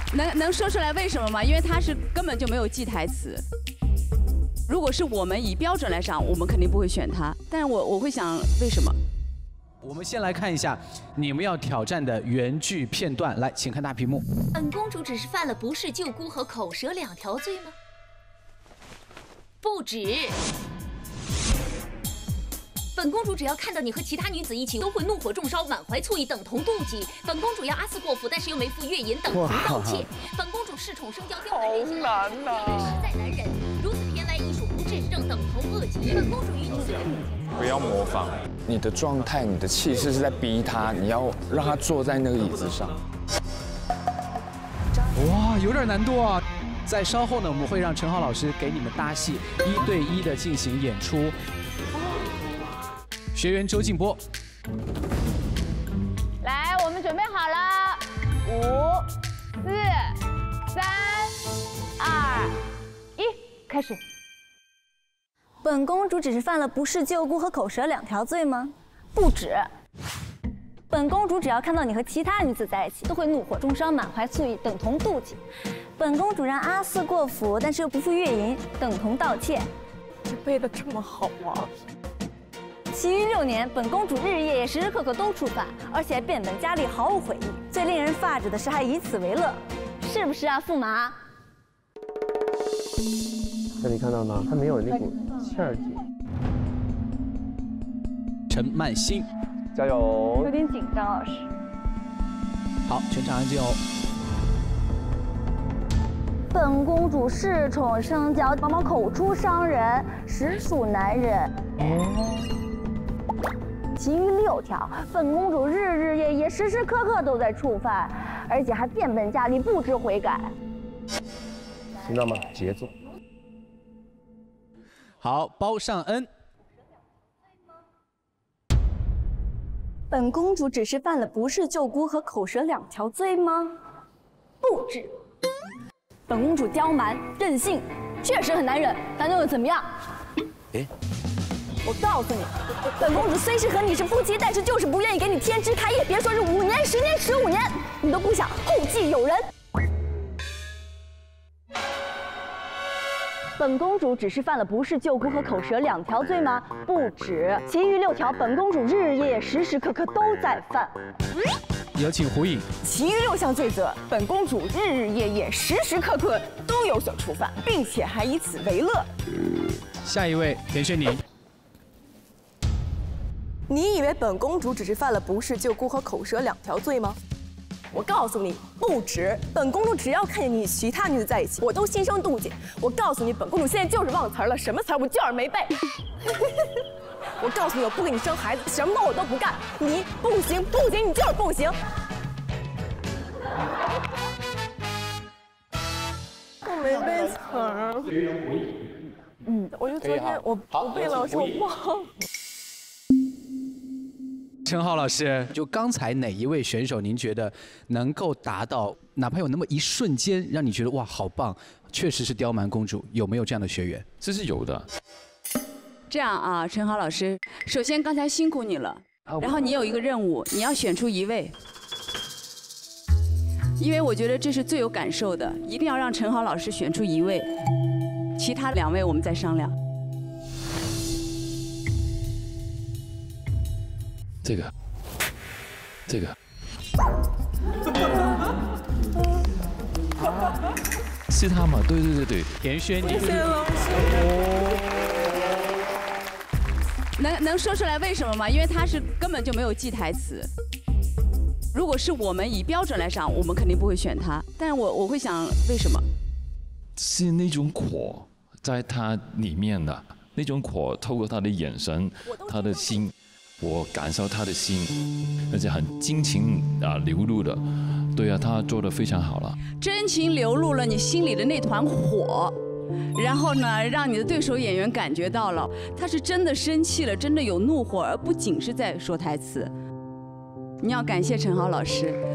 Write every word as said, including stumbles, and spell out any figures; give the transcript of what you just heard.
能能说出来为什么吗？因为他是根本就没有记台词。如果是我们以标准来上，我们肯定不会选他。但是我我会想为什么？ 我们先来看一下你们要挑战的原剧片段，来，请看大屏幕。 本公主只是犯了不是救姑和口舌两条罪吗？不止。本公主只要看到你和其他女子一起，都会怒火中烧，满怀醋意，等同妒忌。本公主要阿斯过府，但是又没负月银，等同盗窃。本公主恃宠生骄，刁难人心， 好难呐！ 实在难忍，如此偏歪艺术不治之症，等同恶疾。本公主与你虽然不要模仿， 你的状态、你的气势是在逼他，你要让他坐在那个椅子上。 哇，有点难度啊！在稍后呢，我们会让陈浩老师给你们搭戏，一对一的进行演出。学员周静波， 来，我们准备好了，五、四、三、二、一，开始。 本公主只是犯了不是救姑和口舌两条罪吗？不止。本公主只要看到你和其他女子在一起，都会怒火中烧，满怀醋意，等同妒忌。本公主让阿四过府，但是又不付月银，等同盗窃。 你背的这么好啊！ 其余六年，本公主日日夜夜、时时刻刻都触犯，而且还变本加厉，毫无悔意。最令人发指的是，还以此为乐，是不是啊，驸马？ 那你看到吗？他没有那股气儿劲。 陈曼欣， 加油！ 有点紧张，老师。 好，全场安静哦。 本公主恃宠生骄，往往口出伤人，实属难忍。其余六条，本公主日日夜夜、时时刻刻都在触犯，而且还变本加厉，不知悔改。 听到吗？节奏。 好，包尚恩。 本公主只是犯了不是救姑和口舌两条罪吗？不止。本公主刁蛮任性，确实很难忍，但又怎么样？ 哎， 我告诉你，本公主虽是和你是夫妻，但是就是不愿意给你添枝开叶。别说是五年、十年、十五年，你都不想后继有人。本公主只是犯了不是救姑和口舌两条罪吗？不止，其余六条，本公主日日夜夜、时时刻刻都在犯。 有请胡颖。 其余六项罪责，本公主日日夜夜、时时刻刻都有所触犯，并且还以此为乐。 下一位，田轩宁。 你以为本公主只是犯了不是救姑和口舌两条罪吗？我告诉你，不止。本公主只要看见你与其他女子在一起，我都心生妒忌。我告诉你，本公主现在就是忘词了，什么词儿我就是没背。我告诉你，我不给你生孩子，什么我都不干。你不行，不行，你就是不行。我没背词儿。嗯，我就昨天我我背了，我说我忘了。 陈浩老师，就刚才哪一位选手，您觉得能够达到，哪怕有那么一瞬间，让你觉得哇，好棒，确实是刁蛮公主，有没有这样的学员？ 这是有的。 这样啊，陈浩老师，首先刚才辛苦你了，然后你有一个任务，你要选出一位，因为我觉得这是最有感受的，一定要让陈浩老师选出一位，其他两位我们再商量。 这个，这个，是他吗？对对对对， 田轩宁。 谢谢老师。 能能说出来为什么吗？因为他是根本就没有记台词。如果是我们以标准来上，我们肯定不会选他。但是我我会想为什么？ 是那种火在他里面的那种火，透过他的眼神，他的心。我感受他的心，而且很真情啊流露的，对啊，他做得非常好了。 真情流露了你心里的那团火，然后呢，让你的对手演员感觉到了他是真的生气了，真的有怒火，而不仅是在说台词。你要感谢陈浩老师，